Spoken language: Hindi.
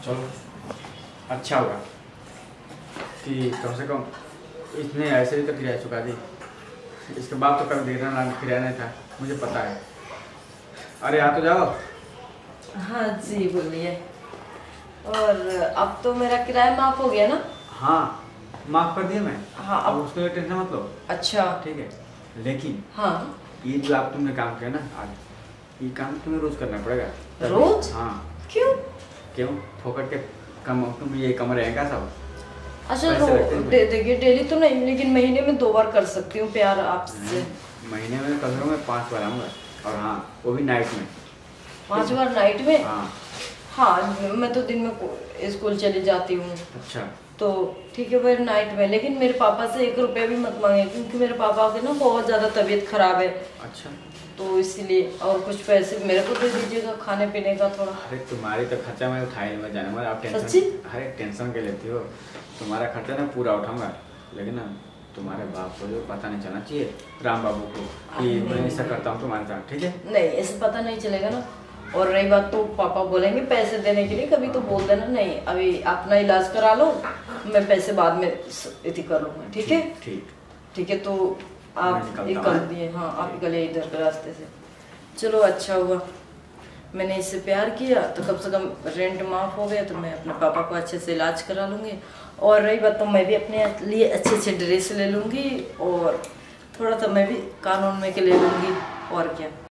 चलो अच्छा होगा कि कम से कम इसने ऐसे भी तो किराया चुका दी। इसके बाद तो कभी देना किराया नहीं था, मुझे पता है। अरे आ तो जाओ। हाँ जी बोलिए। और अब तो मेरा किराया माफ हो गया ना? हाँ माफ़ कर दिया मैं। हाँ अब उसके लिए टेंशन मत लो। अच्छा ठीक है, लेकिन हाँ। ये जो आप तुमने काम किया ना आज, ये काम तुम्हें रोज करना पड़ेगा। रोज? हाँ। क्यों? क्यों? फोकट के कम तुम ये कम रहेगा सब। अच्छा देखिए डेली तो नहीं, लेकिन महीने में 2 बार कर सकती हूँ प्यार आपसे। महीने में कम से कम मैं 5 बार आऊँगा, और हाँ वो भी नाइट में। 5 बार नाइट में? हाँ। हाँ मैं तो दिन में स्कूल चली जाती हूँ। अच्छा तो ठीक है फिर नाइट में, लेकिन मेरे पापा से 1 रुपया भी मत मांगे, क्योंकि मेरे पापा की ना बहुत ज़्यादा तबीयत खराब है। अच्छा। तो इसलिए और कुछ पैसे मेरे को दे दीजिएगा खाने पीने का थोड़ा। अरे तुम्हारी तो खर्चा मैं उठा ही नहीं, जाने वाला आप टेंशन। सच्ची? अरे टेंशन के लेती हो, तुम्हारा खर्चा ना पूरा उठाऊंगा, लेकिन ना तुम्हारे बाप को जो पता नहीं चलना चाहिए, राम बाबू को, कि मैं ऐसा करता हूँ तुम्हारे साथ। ठीक है? नहीं ऐसे पता नहीं चलेगा ना। और रही बात तो पापा बोलेंगे पैसे देने के लिए, कभी तो बोल देना नहीं अभी अपना इलाज करा लो, मैं पैसे बाद में इति कर लूँगा। ठीक है? ठीक। ठीक है तो आप निकल दिए। हाँ आप निकलिए इधर के रास्ते से। चलो अच्छा हुआ मैंने इससे प्यार किया, तो कम से कम रेंट माफ़ हो गया, तो मैं अपने पापा को अच्छे से इलाज करा लूँगी। और रही बात तो मैं भी अपने लिए अच्छे अच्छे ड्रेस ले लूँगी, और थोड़ा सा मैं भी कानून में के ले लूँगी। और क्या।